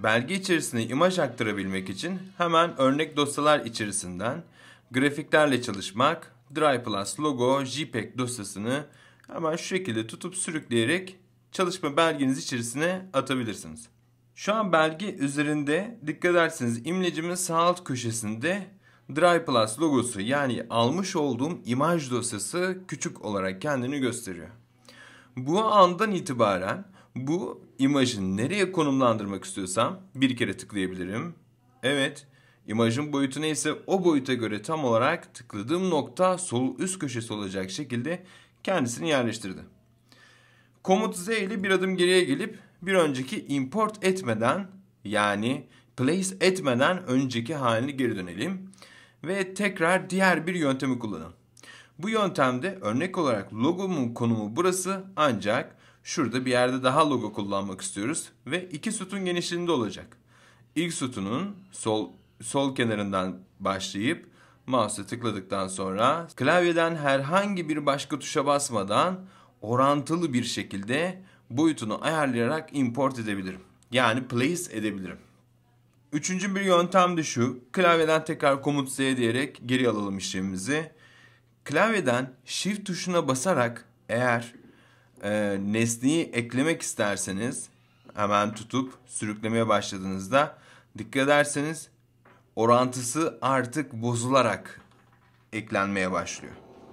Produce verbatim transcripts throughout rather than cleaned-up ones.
belge içerisine imaj aktarabilmek için hemen örnek dosyalar içerisinden grafiklerle çalışmak, Drive Plus Logo JPEG dosyasını hemen şu şekilde tutup sürükleyerek çalışma belgeniz içerisine atabilirsiniz. Şu an belge üzerinde dikkat ederseniz imlecimin sağ alt köşesinde Drive Plus logosu, yani almış olduğum imaj dosyası küçük olarak kendini gösteriyor. Bu andan itibaren bu imajı nereye konumlandırmak istiyorsam bir kere tıklayabilirim. Evet, imajın boyutu neyse o boyuta göre tam olarak tıkladığım nokta sol üst köşesi olacak şekilde kendisini yerleştirdi. Komut Z ile bir adım geriye gelip bir önceki import etmeden, yani place etmeden önceki halini geri dönelim. Ve tekrar diğer bir yöntemi kullanalım. Bu yöntemde örnek olarak logomun konumu burası, ancak şurada bir yerde daha logo kullanmak istiyoruz ve iki sütun genişliğinde olacak. İlk sütunun sol, sol kenarından başlayıp mouse'a tıkladıktan sonra klavyeden herhangi bir başka tuşa basmadan orantılı bir şekilde boyutunu ayarlayarak import edebilirim. Yani place edebilirim. Üçüncü bir yöntem de şu. Klavyeden tekrar Komut Z diyerek geri alalım işlemimizi. Klavyeden Shift tuşuna basarak eğer e, nesneyi eklemek isterseniz hemen tutup sürüklemeye başladığınızda dikkat ederseniz orantısı artık bozularak eklenmeye başlıyor.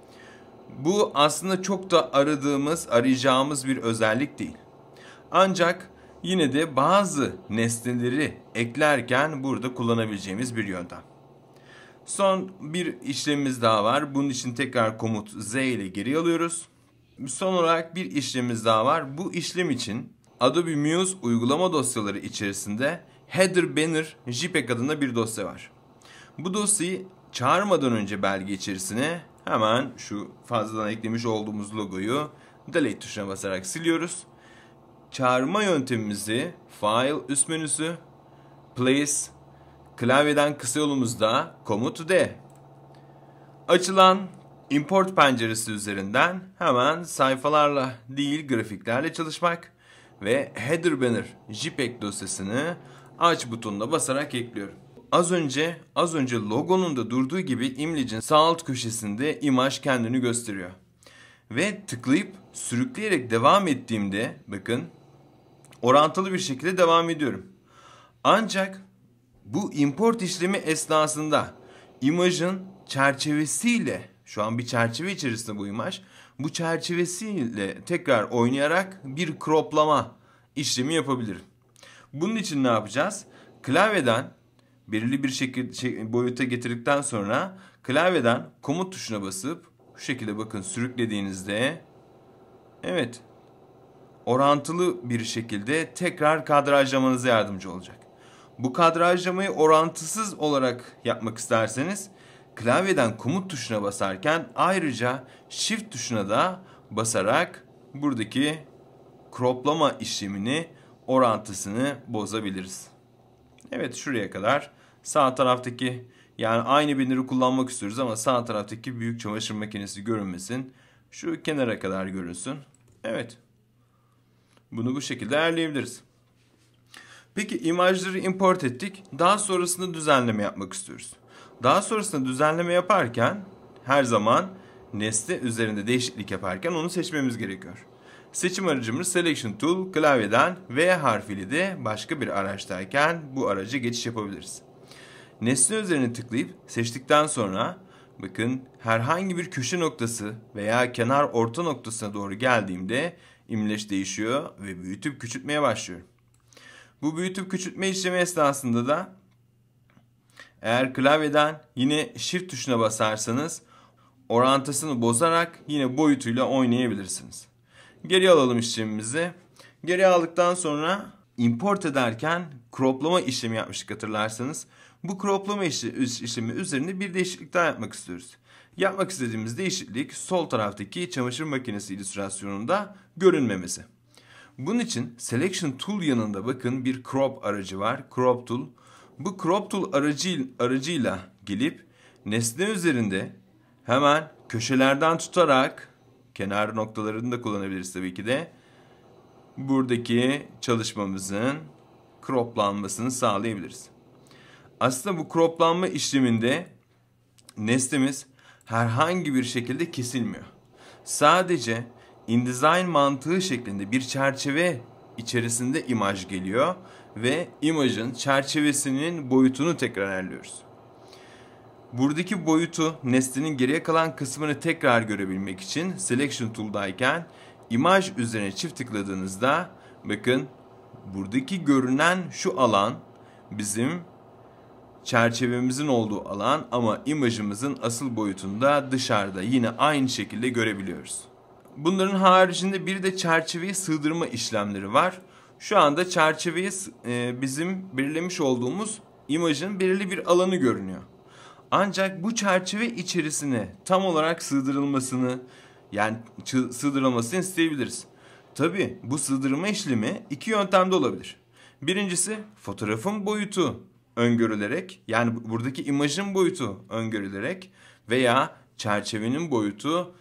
Bu aslında çok da aradığımız, arayacağımız bir özellik değil. Ancak yine de bazı nesneleri eklerken burada kullanabileceğimiz bir yöntem. Son bir işlemimiz daha var. Bunun için tekrar Komut Z ile geri alıyoruz. Son olarak bir işlemimiz daha var. Bu işlem için Adobe Muse uygulama dosyaları içerisinde Header Banner JPEG adında bir dosya var. Bu dosyayı çağırmadan önce belge içerisine hemen şu fazladan eklemiş olduğumuz logoyu Delete tuşuna basarak siliyoruz. Çağırma yöntemimizi File üst menüsü, Place, klavyeden kısa yolumuzda Komut D. Açılan import penceresi üzerinden hemen sayfalarla değil grafiklerle çalışmak ve Header Banner JPEG dosyasını aç butonuna basarak ekliyorum. Az önce az önce logonun da durduğu gibi imlecin sağ alt köşesinde imaj kendini gösteriyor. Ve tıklayıp sürükleyerek devam ettiğimde bakın orantılı bir şekilde devam ediyorum. Ancak bu import işlemi esnasında imajın çerçevesiyle, şu an bir çerçeve içerisinde bu imaj, bu çerçevesiyle tekrar oynayarak bir croplama işlemi yapabilirim. Bunun için ne yapacağız? Klavyeden belirli bir şekilde şey, boyuta getirdikten sonra klavyeden komut tuşuna basıp şu şekilde bakın sürüklediğinizde evet orantılı bir şekilde tekrar kadrajlamanıza yardımcı olacak. Bu kadrajlamayı orantısız olarak yapmak isterseniz klavyeden komut tuşuna basarken ayrıca shift tuşuna da basarak buradaki croplama işlemini, orantısını bozabiliriz. Evet, şuraya kadar sağ taraftaki, yani aynı banner'ı kullanmak istiyoruz ama sağ taraftaki büyük çamaşır makinesi görünmesin. Şu kenara kadar görünsün. Evet. Bunu bu şekilde ayarlayabiliriz. Peki imajları import ettik. Daha sonrasında düzenleme yapmak istiyoruz. Daha sonrasında düzenleme yaparken her zaman nesne üzerinde değişiklik yaparken onu seçmemiz gerekiyor. Seçim aracımız Selection Tool, klavyeden V harfiyle de başka bir araçtayken bu araca geçiş yapabiliriz. Nesne üzerine tıklayıp seçtikten sonra bakın herhangi bir köşe noktası veya kenar orta noktasına doğru geldiğimde imleç değişiyor ve büyütüp küçültmeye başlıyorum. Bu büyütüp küçültme işlemi esnasında da eğer klavyeden yine Shift tuşuna basarsanız orantısını bozarak yine boyutuyla oynayabilirsiniz. Geri alalım işlemimizi. Geri aldıktan sonra import ederken croplama işlemi yapmıştık hatırlarsanız. Bu croplama işlemi üzerinde bir değişiklik daha yapmak istiyoruz. Yapmak istediğimiz değişiklik sol taraftaki çamaşır makinesi illüstrasyonunda görünmemesi. Bunun için Selection Tool yanında bakın bir crop aracı var. Crop Tool. Bu Crop Tool aracı, aracıyla gelip nesne üzerinde hemen köşelerden tutarak, kenar noktalarını da kullanabiliriz tabii ki de, buradaki çalışmamızın croplanmasını sağlayabiliriz. Aslında bu croplanma işleminde nesnemiz herhangi bir şekilde kesilmiyor. Sadece InDesign mantığı şeklinde bir çerçeve içerisinde imaj geliyor ve imajın çerçevesinin boyutunu tekrar ayarlıyoruz. Buradaki boyutu nesnenin geriye kalan kısmını tekrar görebilmek için Selection Tool'dayken imaj üzerine çift tıkladığınızda bakın buradaki görünen şu alan bizim çerçevemizin olduğu alan ama imajımızın asıl boyutunda dışarıda yine aynı şekilde görebiliyoruz. Bunların haricinde bir de çerçeveye sığdırma işlemleri var. Şu anda çerçeveye bizim belirlemiş olduğumuz imajın belirli bir alanı görünüyor. Ancak bu çerçeve içerisine tam olarak sığdırılmasını yani sığdırılmasını isteyebiliriz. Tabii bu sığdırma işlemi iki yöntemde olabilir. Birincisi fotoğrafın boyutu öngörülerek yani buradaki imajın boyutu öngörülerek veya çerçevenin boyutu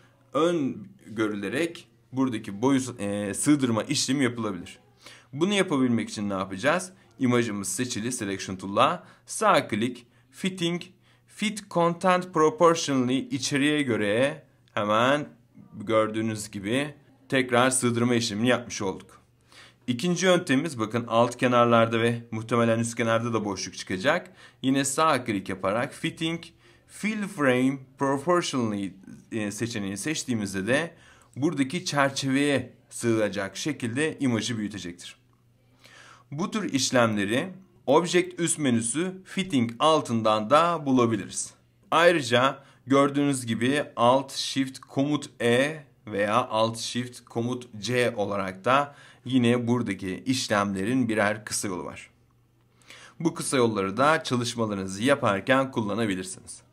öngörülerek buradaki boyut e, sığdırma işlemi yapılabilir. Bunu yapabilmek için ne yapacağız? İmajımız seçili Selection Tool'la sağ klik Fitting Fit Content Proportionally içeriğe göre hemen gördüğünüz gibi tekrar sığdırma işlemini yapmış olduk. İkinci yöntemimiz bakın alt kenarlarda ve muhtemelen üst kenarda da boşluk çıkacak. Yine sağ klik yaparak Fitting Fill Frame Proportionally seçeneğini seçtiğimizde de buradaki çerçeveye sığacak şekilde imajı büyütecektir. Bu tür işlemleri Object üst menüsü Fitting altından da bulabiliriz. Ayrıca gördüğünüz gibi Alt Shift Komut E veya Alt Shift Komut C olarak da yine buradaki işlemlerin birer kısa yolu var. Bu kısa yolları da çalışmalarınızı yaparken kullanabilirsiniz.